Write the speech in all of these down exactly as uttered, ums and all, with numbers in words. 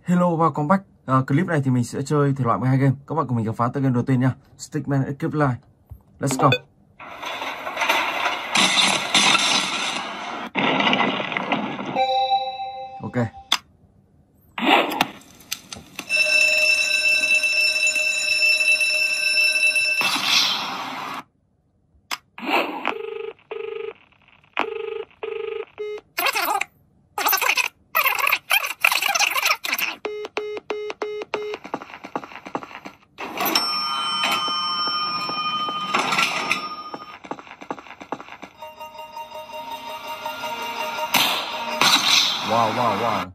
Hello và welcome back. Uh, clip này thì mình sẽ chơi thể loại mười hai game. Các bạn cùng mình khám phá tựa game đầu tiên nha. Stickman Escape Life. Let's go. Ok. Wow, wow, wow.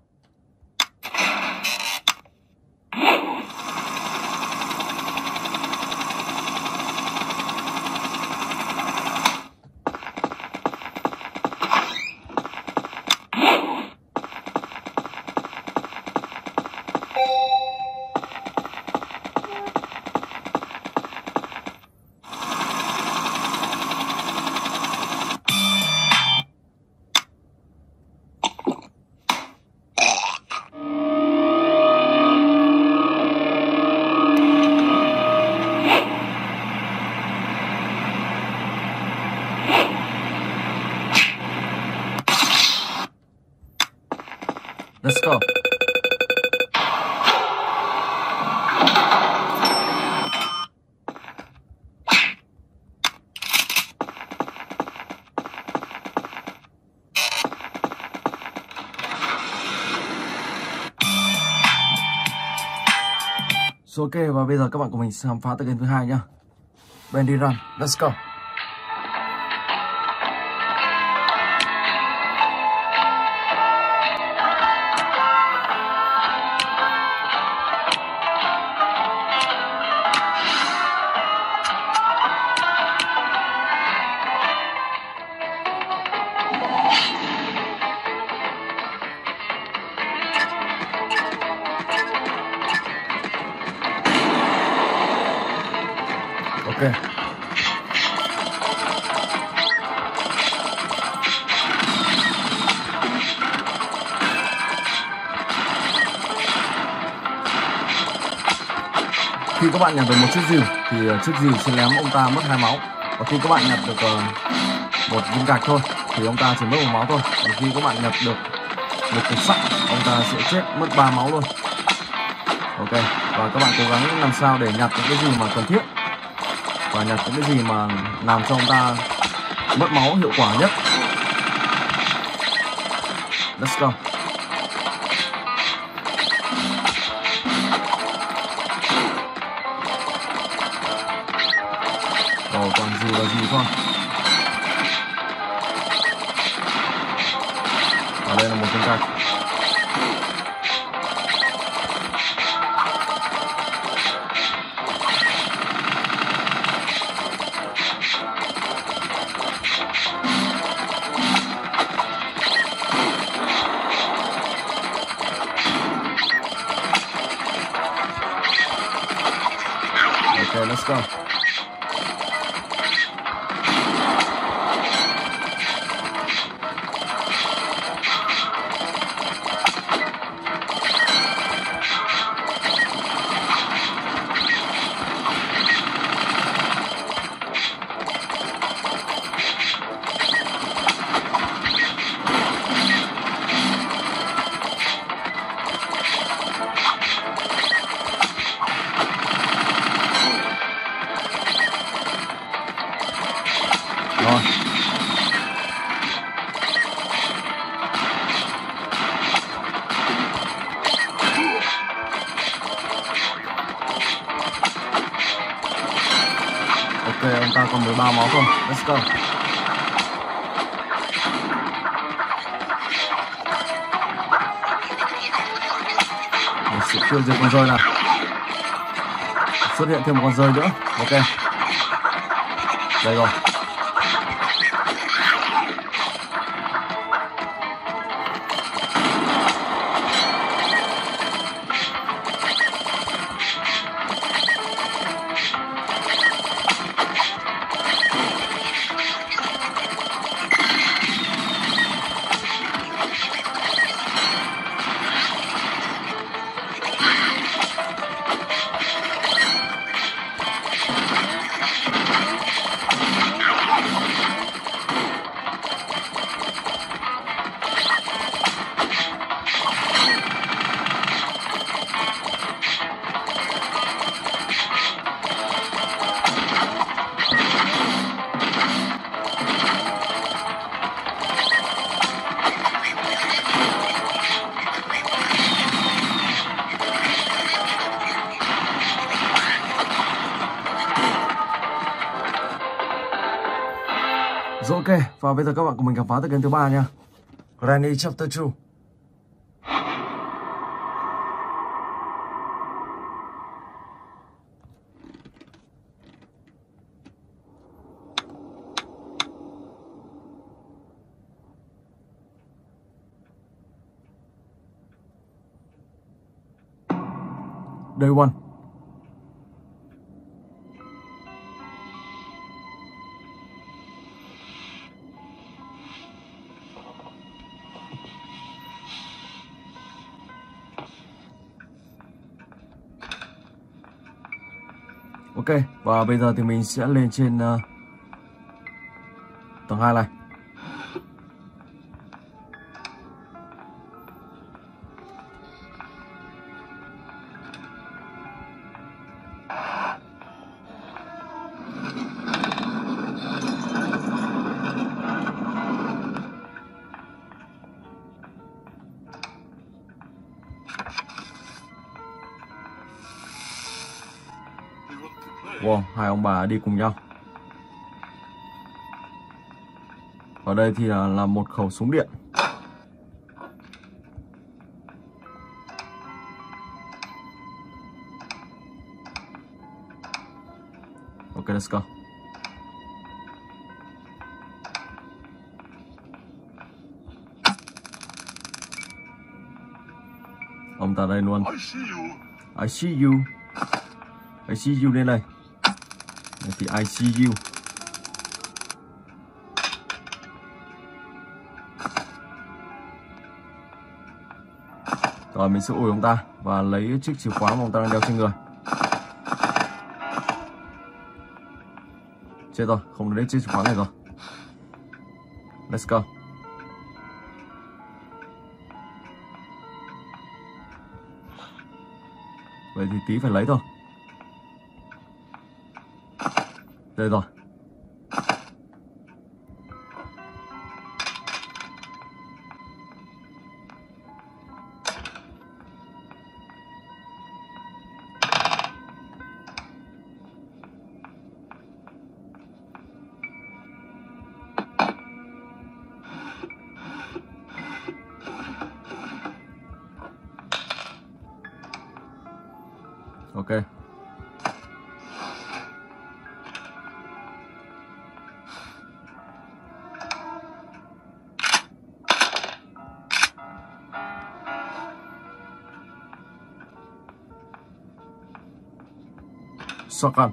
Let's go. So, ok, và bây giờ các bạn cùng mình khám phá tựa game thứ hai nhá. Bandy Run. Let's go. Ok. Khi các bạn nhặt được một chiếc rìu thì chiếc rìu sẽ ném ông ta mất hai máu. Và khi các bạn nhặt được uh, một viên gạch thôi thì ông ta chỉ mất một máu thôi. Và khi các bạn nhặt được một cục sắt, ông ta sẽ chết mất ba máu luôn. Ok. Và các bạn cố gắng làm sao để nhặt những cái gì mà cần thiết và nhặt những cái gì mà làm cho ông ta mất máu hiệu quả nhất. Let's go. Ồ, còn gì là gì thôi. Ở đây là một viên gạch. Okay, let's go. Rồi. Ok, ông ta còn mười ba máu thôi. Let's go. Một sự tiêu diệt con rơi nào. Xuất hiện thêm một con rơi nữa. Ok. Đây rồi. Rồi ok, và bây giờ các bạn cùng mình khám phá tựa game thứ ba nha. Granny Chapter hai. Day one. Ok, và bây giờ thì mình sẽ lên trên uh, tầng hai này. Wow, hai ông bà đi cùng nhau. Ở đây thì là, là một khẩu súng điện. Ok, let's go. Ông ta đây luôn. I see you. I see you lên đây. Đây thì I see you. Rồi mình sẽ ủi ông ta và lấy chiếc chìa khóa mà ông ta đang đeo trên người. Chết rồi, không lấy chiếc chìa khóa này rồi. Let's go. Vậy thì tí phải lấy thôi. Đây rồi. Ok. Shotgun.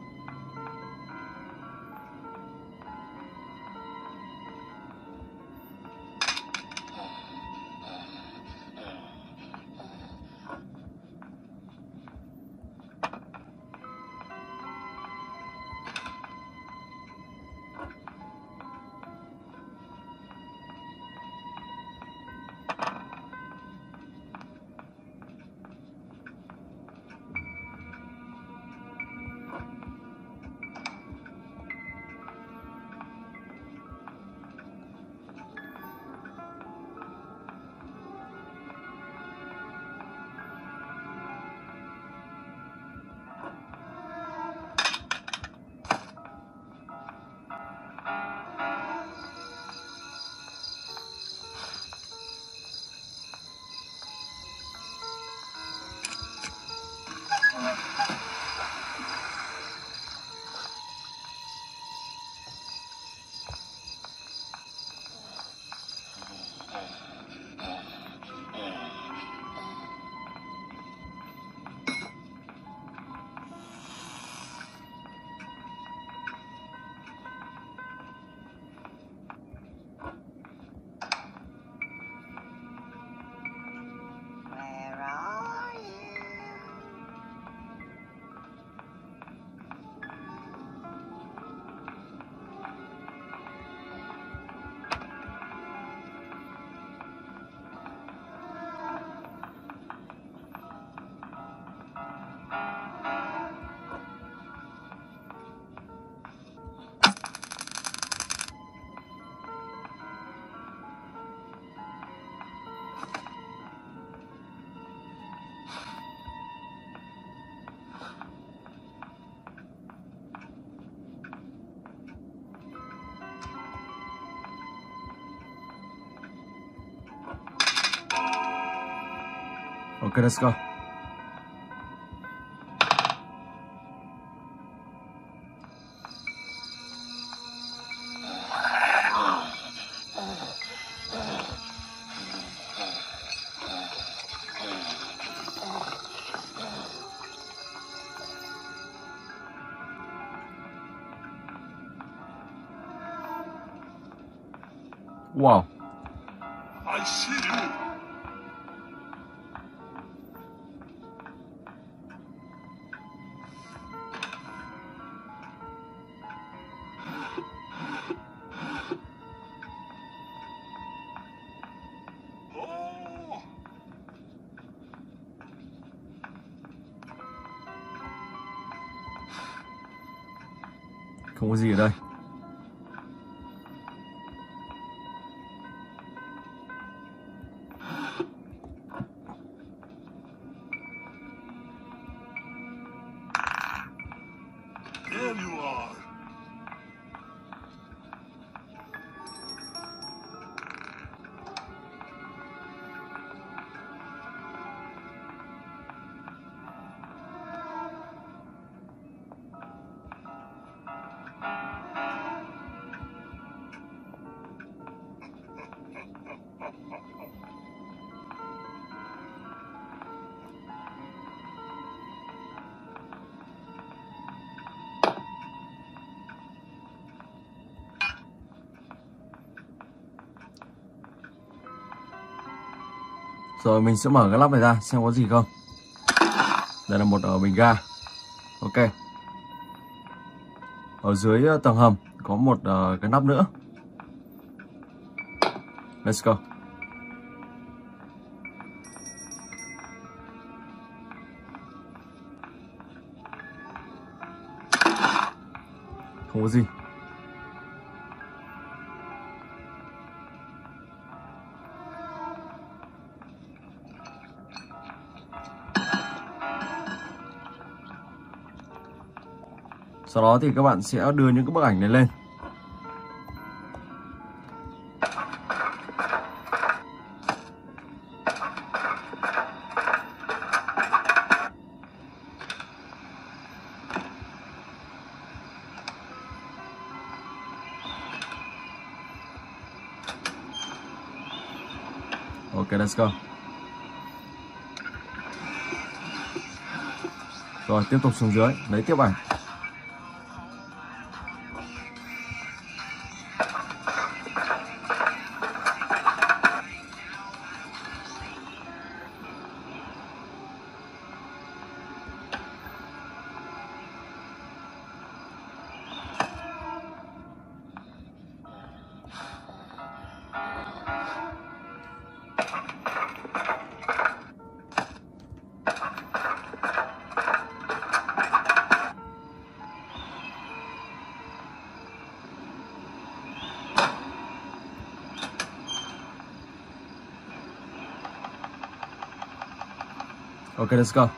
Ok, let's go. Wow. I see you. Oh. Không có gì ở đây. There you are. Rồi mình sẽ mở cái lắp này ra xem có gì không. Đây là một uh, bình ga. Ok. Ở dưới uh, tầng hầm có một uh, cái nắp nữa. Let's go. Không có gì. Sau đó thì các bạn sẽ đưa những cái bức ảnh này lên. Ok, let's go. Rồi tiếp tục xuống dưới lấy tiếp ảnh. Ok, let's go.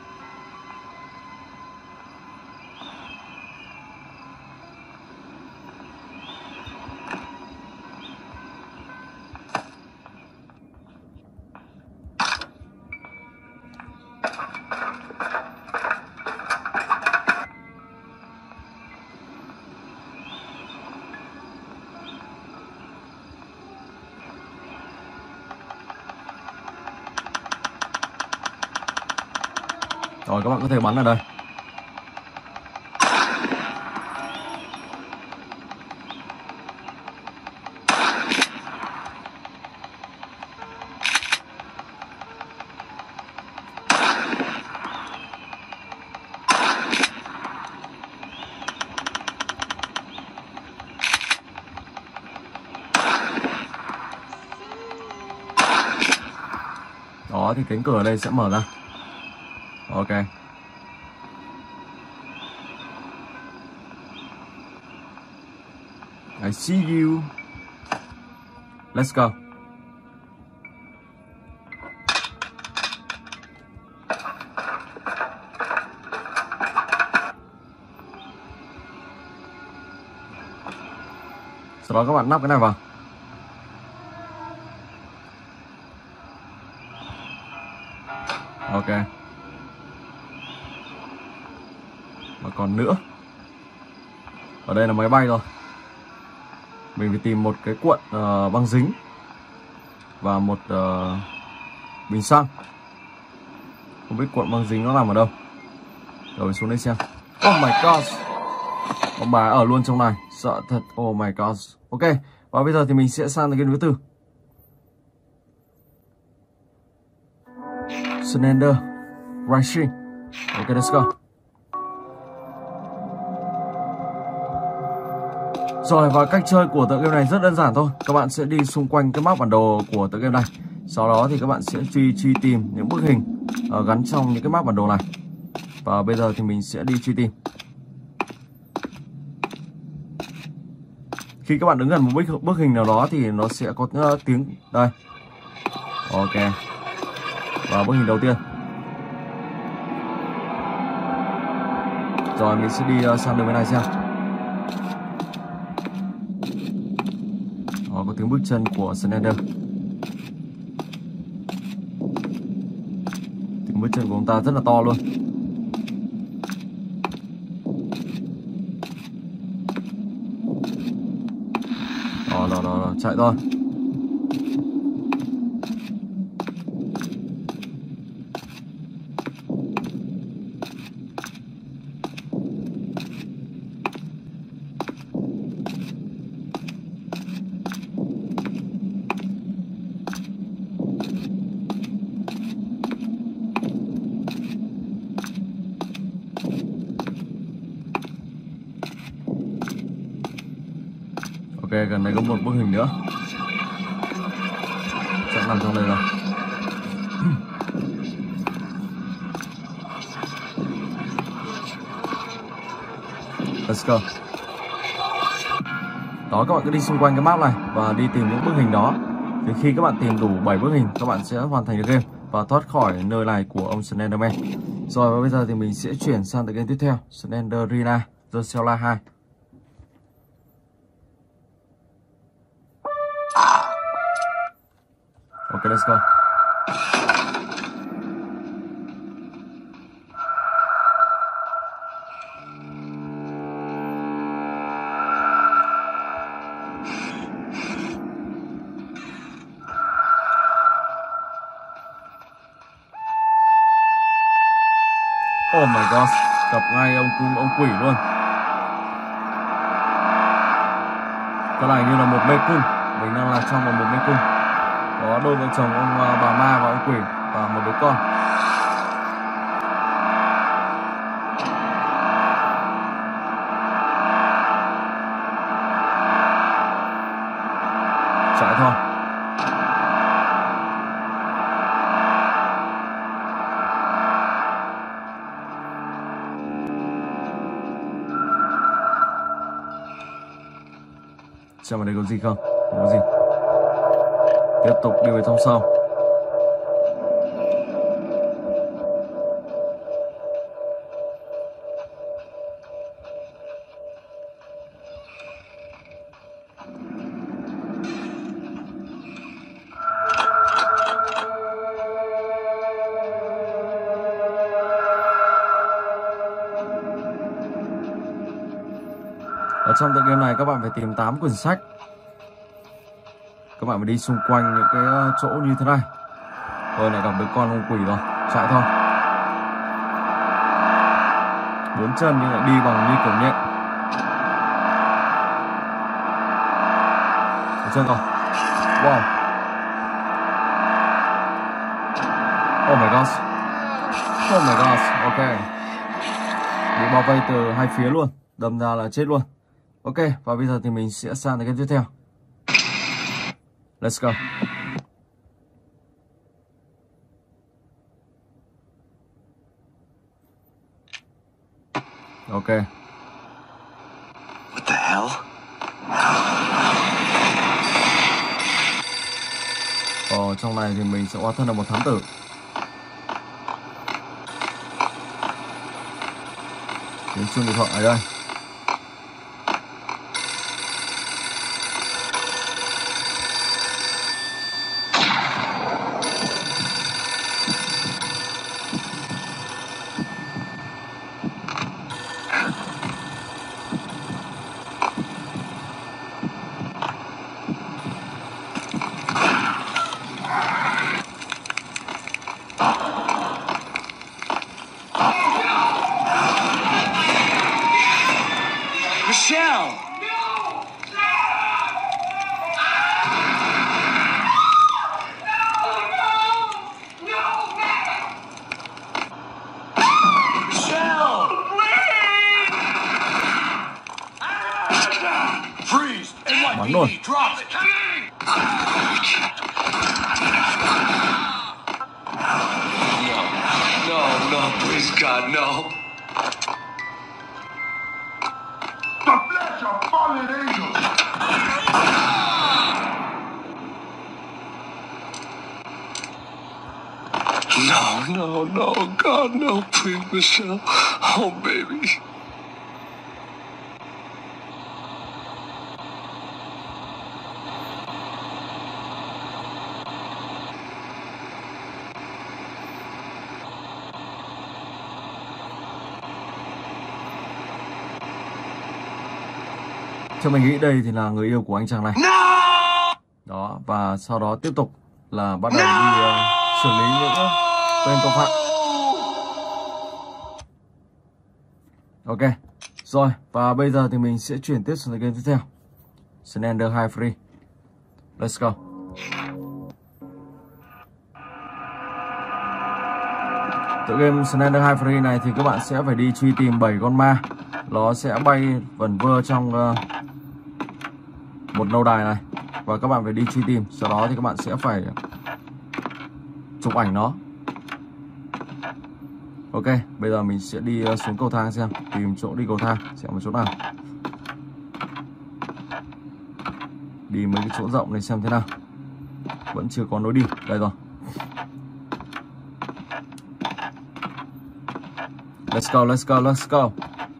Rồi các bạn có thể bắn ở đây. Đó thì cánh cửa ở đây sẽ mở ra. Ok. I see you. Let's go. Sau đó các bạn nắp cái này vào. Ok. Mà còn nữa. Ở đây là máy bay rồi. Mình phải tìm một cái cuộn uh, băng dính và một uh, bình xăng. Không biết cuộn băng dính nó nằm ở đâu. Rồi xuống đây xem. Oh my god. Ông bà ở luôn trong này. Sợ thật. Oh my god. Ok. Và bây giờ thì mình sẽ sang cái thứ tư. Slender Rising. Ok, let's go. Rồi, và cách chơi của tựa game này rất đơn giản thôi. Các bạn sẽ đi xung quanh cái map bản đồ của tựa game này. Sau đó thì các bạn sẽ truy truy tìm những bức hình uh, gắn trong những cái map bản đồ này. Và bây giờ thì mình sẽ đi truy tìm. Khi các bạn đứng gần một bức, bức hình nào đó thì nó sẽ có uh, tiếng đây. Ok. Và bức hình đầu tiên. Rồi mình sẽ đi uh, sang đường bên này xem. Đó, có tiếng bước chân của Slender. Tiếng bước chân của ông ta rất là to luôn. Đó, đó, đó, đó. Chạy thôi. Ok, gần đây có một bức hình nữa. Chắc nằm trong đây rồi. Let's go. Đó, các bạn cứ đi xung quanh cái map này và đi tìm những bức hình đó. Thì khi các bạn tìm đủ bảy bức hình, các bạn sẽ hoàn thành được game và thoát khỏi nơi này của ông Slenderman. Rồi, và bây giờ thì mình sẽ chuyển sang tựa game tiếp theo, Slenderina The Cell hai. Ok, let's go. Oh my god, gặp ngay ông ông quỷ luôn. Cái này như là một mê cung. Mình đang là trong một mê cung. Có đôi vợ chồng ông bà ma và ông quỷ và một đứa con. Chạy thôi. Xem ở đây có gì không? Không có gì. Tiếp tục đi về trong sâu. Ở trong tựa game này các bạn phải tìm tám quyển sách. Các bạn phải đi xung quanh những cái chỗ như thế này. Rồi lại gặp đứa con ông quỷ rồi. Chạy thôi. Bốn chân nhưng lại đi bằng như kiểu nhện. Bốn chân rồi. Wow. Oh my god. Oh my god. Ok. Bị bao vây từ hai phía luôn. Đâm ra là chết luôn. Ok. Và bây giờ thì mình sẽ sang cái tiếp theo. Let's go. Ok. What the hell? Ở trong này thì mình sẽ hóa thân là một thám tử. Tiếng chuông điện thoại ở đây. bắn luôn. No, no, please God, no. The flesh of fallen angels. No, no, no, God, no, please, Michelle. Oh, baby. Cho mình nghĩ đây thì là người yêu của anh chàng này. No! Đó, và sau đó tiếp tục là bắt đầu đi uh, xử lý những tên tội phạm. Ok, rồi, và bây giờ thì mình sẽ chuyển tiếp sang game tiếp theo. Slender hai Free. Let's go. Tựa game Slender hai Free này thì các bạn sẽ phải đi truy tìm bảy con ma. Nó sẽ bay vẩn vơ trong uh, một lâu đài này. Và các bạn phải đi truy tìm. Sau đó thì các bạn sẽ phải chụp ảnh nó. Ok, bây giờ mình sẽ đi uh, xuống cầu thang xem. Tìm chỗ đi cầu thang, xem một chỗ nào. Đi mấy cái chỗ rộng này xem thế nào. Vẫn chưa có lối đi. Đây rồi. Let's go, let's go, let's go.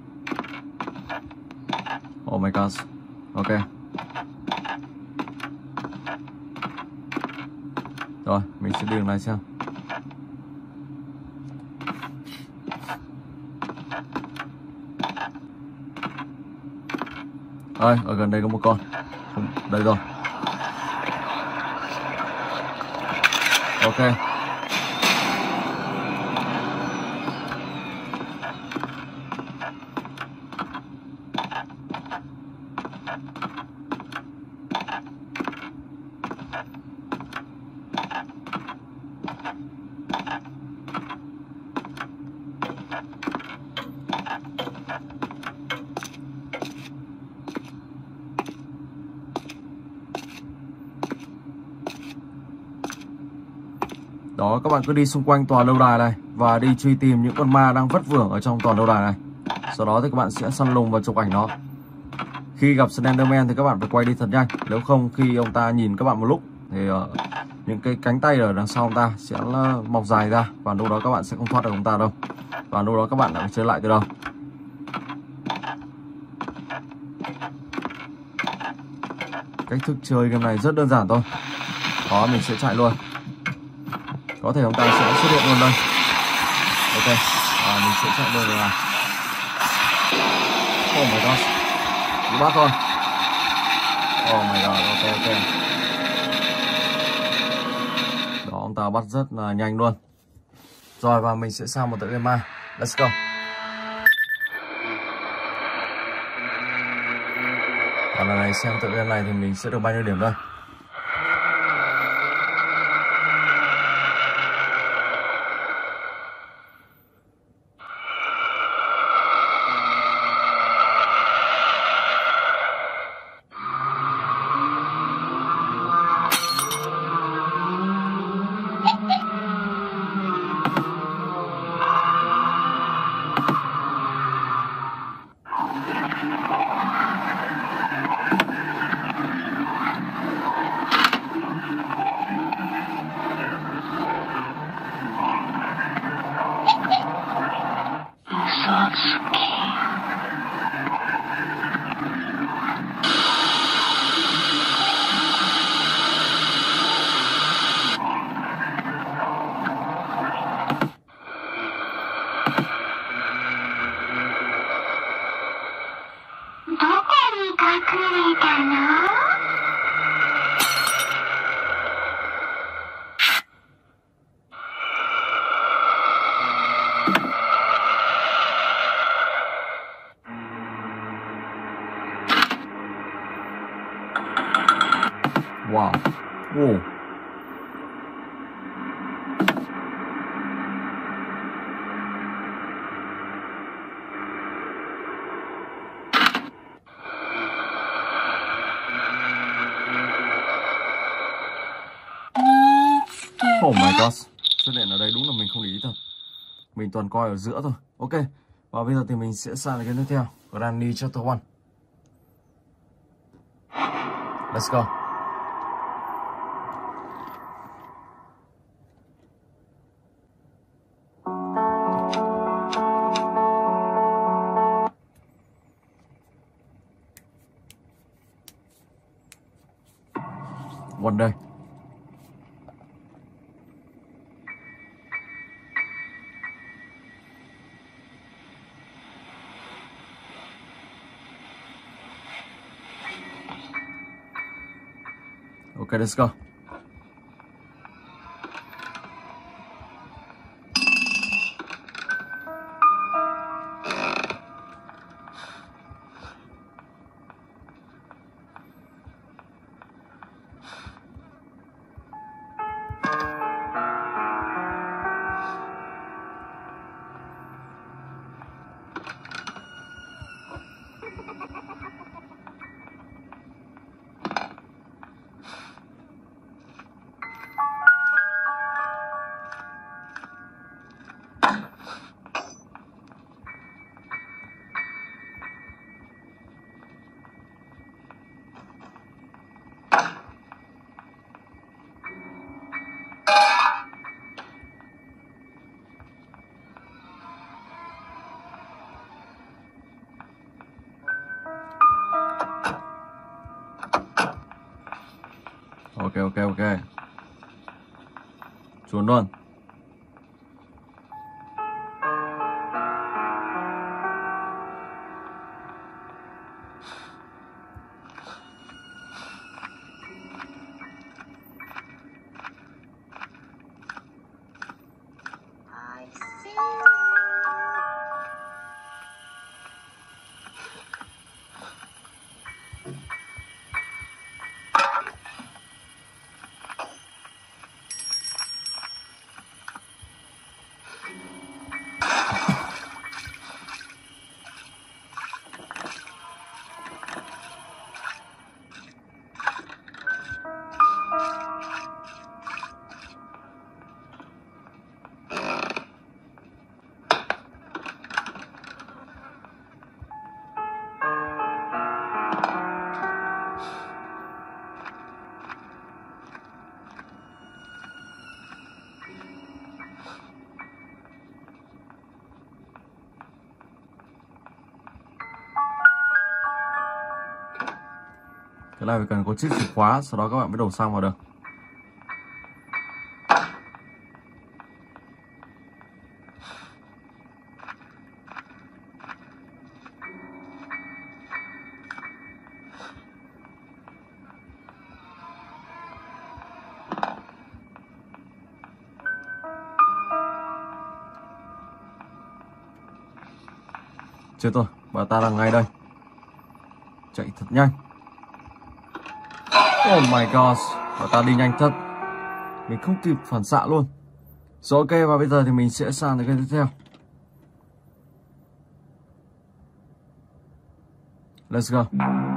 Oh my god. Ok. Rồi, mình sẽ đi đường này xem. Ơi, ở gần đây có một con. Không, đây rồi. Ok. Đó, các bạn cứ đi xung quanh tòa lâu đài này và đi truy tìm những con ma đang vất vưởng ở trong tòa lâu đài này. Sau đó thì các bạn sẽ săn lùng và chụp ảnh nó. Khi gặp Slenderman thì các bạn phải quay đi thật nhanh. Nếu không khi ông ta nhìn các bạn một lúc thì uh, những cái cánh tay ở đằng sau ông ta sẽ uh, mọc dài ra. Và lúc đó các bạn sẽ không thoát được ông ta đâu. Và lúc đó các bạn lại phải chơi lại từ đầu. Cách thức chơi game này rất đơn giản thôi. Đó, mình sẽ chạy luôn. Có thể ông ta sẽ xuất hiện luôn đây. Ok, à, mình sẽ chạy luôn rồi nào. Oh my god, bị bắt thôi. Oh my god, ok ok. Đó, ông ta bắt rất là nhanh luôn. Rồi, và mình sẽ sang một tựa game ma. Let's go. Và lần này xem tựa game này thì mình sẽ được bao nhiêu điểm đây. Wow. Whoa. Oh my god, xuất hiện ở đây đúng là mình không để ý thật. Mình toàn coi ở giữa thôi. Ok, và bây giờ thì mình sẽ sang cái tiếp theo, Granny Chapter one. Let's go. One day. Okay, let's go. Ok, ok, ok. Chuồn luôn. Cái này phải cần có chiếc chìa khóa, sau đó các bạn mới đổ xăng vào được. Chết rồi, bà ta đang ngay đây. Chạy thật nhanh. Oh my god, bà ta đi nhanh thật. Mình không kịp phản xạ luôn. Rồi ok, và bây giờ thì mình sẽ sang đến cái tiếp theo. Let's go.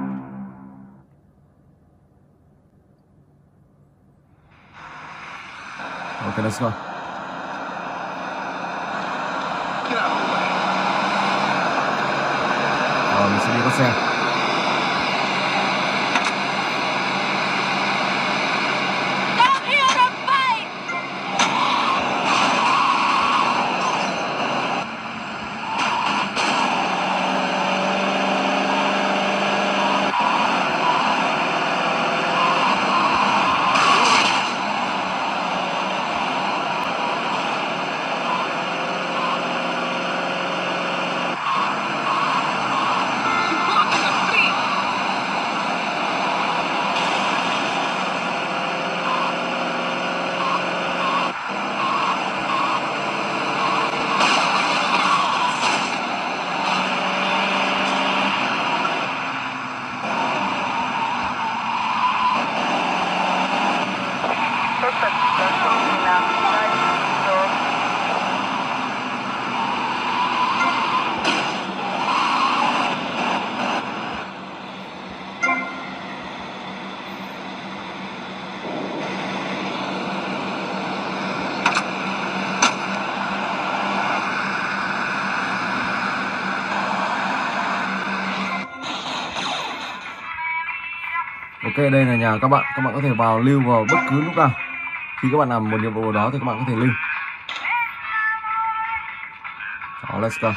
Ok, let's go. Rồi mình sẽ đi bắt xe. Ok, đây là nhà các bạn. Các bạn có thể vào lưu vào bất cứ lúc nào. Khi các bạn làm một nhiệm vụ đó thì các bạn có thể lưu. Đó, let's go.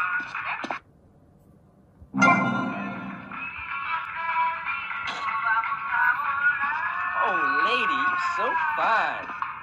Oh, lady, you're so fine.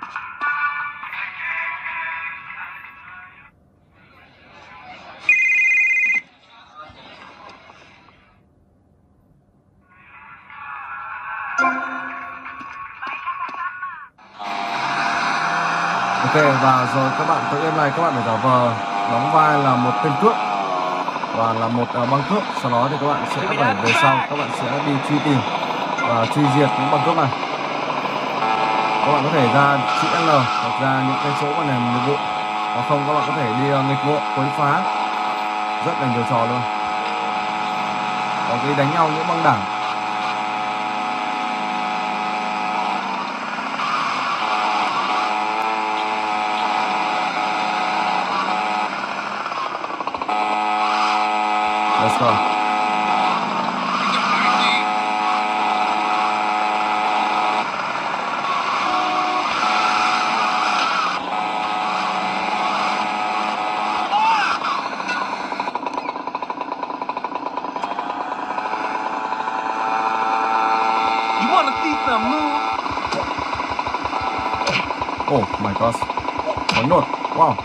Ok, và rồi các bạn tới game này các bạn phải giả vờ đóng vai là một tên cướp và là một uh, băng cướp. Sau đó thì các bạn sẽ phải về sau, các bạn sẽ đi truy tìm và truy diệt những băng cướp này. Các bạn có thể ra chữ L hoặc ra những cái chỗ mà làm nhiệm vụ, hoặc không các bạn có thể đi uh, nghịch ngộ, quấy phá, rất là nhiều trò luôn. Có cái đánh nhau những băng đảng. Let's go. You want to see some move? Oh my gosh. Bắn nốt. Wow.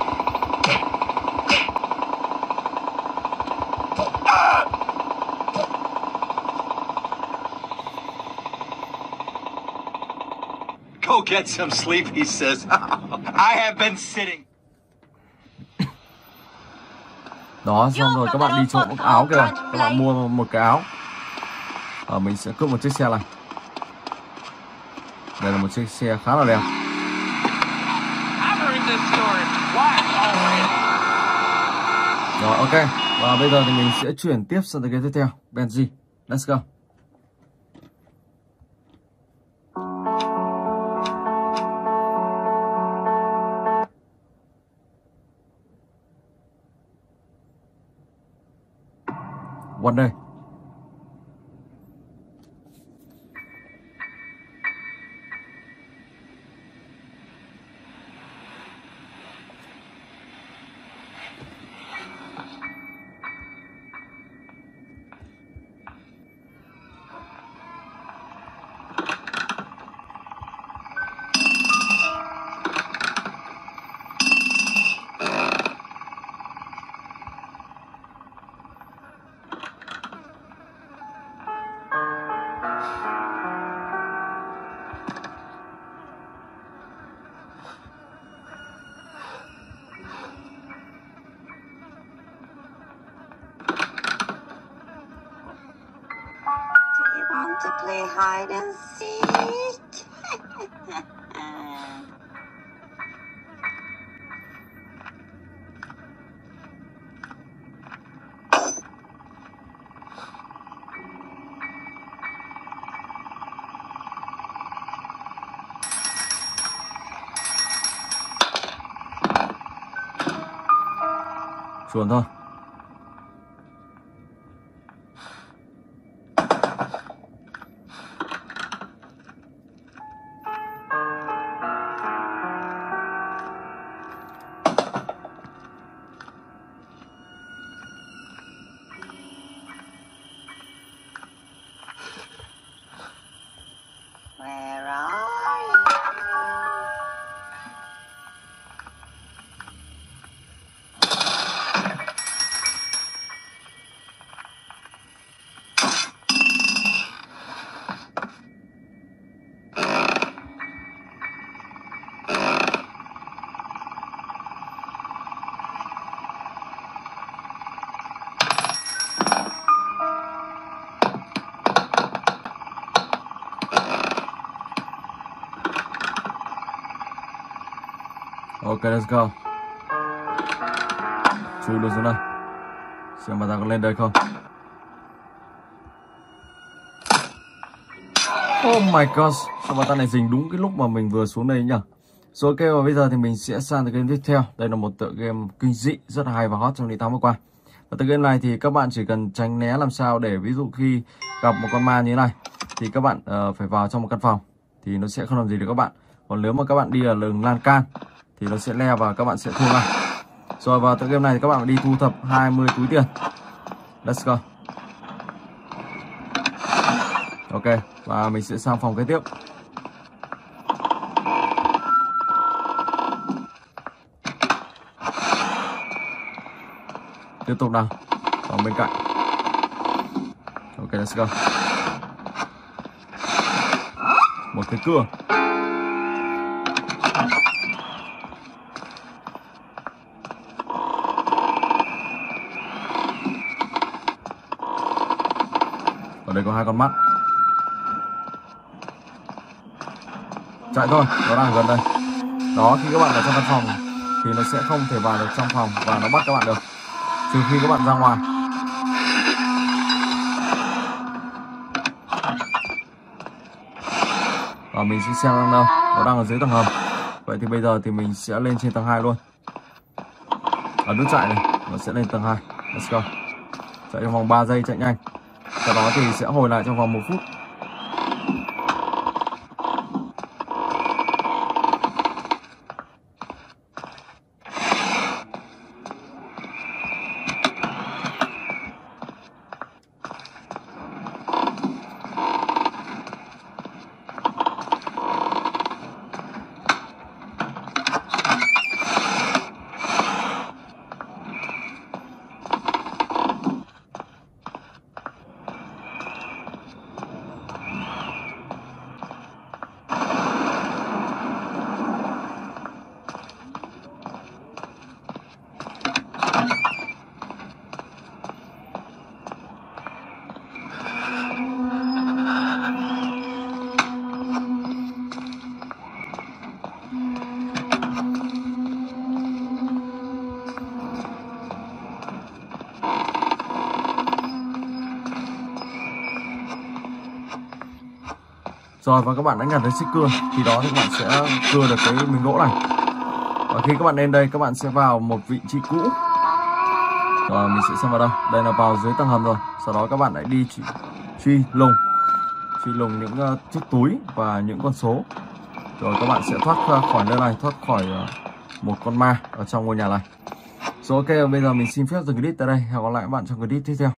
Go get some sleep, he says. I have been sitting. Đó, xong rồi các bạn đi trộm một áo kìa. Các bạn mua một cái áo. Ờ, mình sẽ cướp một chiếc xe này. Đây là một chiếc xe khá là đẹp. Rồi, ok. Và bây giờ thì mình sẽ chuyển tiếp sang tới cái tiếp theo. Benji, let's go. One day. Want to play hide and seek? Chuồn thôi. Where are you? Ok, let's go. Chui luôn xuống đây. Xem bà ta có lên đây không. Oh my gosh, sao bà ta này dình đúng cái lúc mà mình vừa xuống đây nhỉ. Rồi ok, và bây giờ thì mình sẽ sang tới game tiếp theo. Đây là một tựa game kinh dị rất là hay và hot trong những tháng vừa qua. Và tựa game này thì các bạn chỉ cần tránh né làm sao để ví dụ khi gặp một con ma như thế này thì các bạn uh, phải vào trong một căn phòng thì nó sẽ không làm gì được các bạn. Còn nếu mà các bạn đi ở đường lan can thì nó sẽ le và các bạn sẽ thua ngay. Rồi vào tựa game này thì các bạn phải đi thu thập hai mươi túi tiền. Let's go. Ok, và mình sẽ sang phòng kế tiếp. Tiếp tục nào, phòng bên cạnh. Ok, let's go. Một cái cửa. Ở đây có hai con mắt. Chạy thôi, nó đang gần đây. Đó, khi các bạn ở trong căn phòng thì nó sẽ không thể vào được trong phòng và nó bắt các bạn được, trừ khi các bạn ra ngoài. Và mình sẽ xem đang đâu. Nó đang ở dưới tầng hầm. Vậy thì bây giờ thì mình sẽ lên trên tầng hai luôn. Ở nút chạy này, nó sẽ lên tầng hai. Let's go. Chạy trong vòng ba giây, chạy nhanh. Sau đó thì sẽ hồi lại trong vòng một phút. Rồi và các bạn đã nhặt thấy xích cưa thì đó thì các bạn sẽ cưa được cái miếng gỗ này. Và khi các bạn lên đây các bạn sẽ vào một vị trí cũ. Rồi mình sẽ xem vào đâu. Đây là vào dưới tầng hầm rồi. Sau đó các bạn lại đi truy, truy lùng truy lùng những uh, chiếc túi và những con số. Rồi các bạn sẽ thoát khỏi nơi này, thoát khỏi uh, một con ma ở trong ngôi nhà này. Rồi ok, bây giờ mình xin phép dừng clip tại đây. Hẹn gặp lại các bạn trong clip tiếp theo.